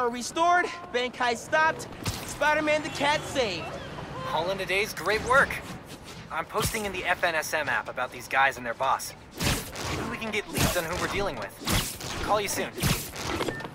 power restored, bank heist stopped, Spider-Man the cat saved. All in a day's great work. I'm posting in the FNSM app about these guys and their boss. Maybe we can get leads on who we're dealing with. Call you soon.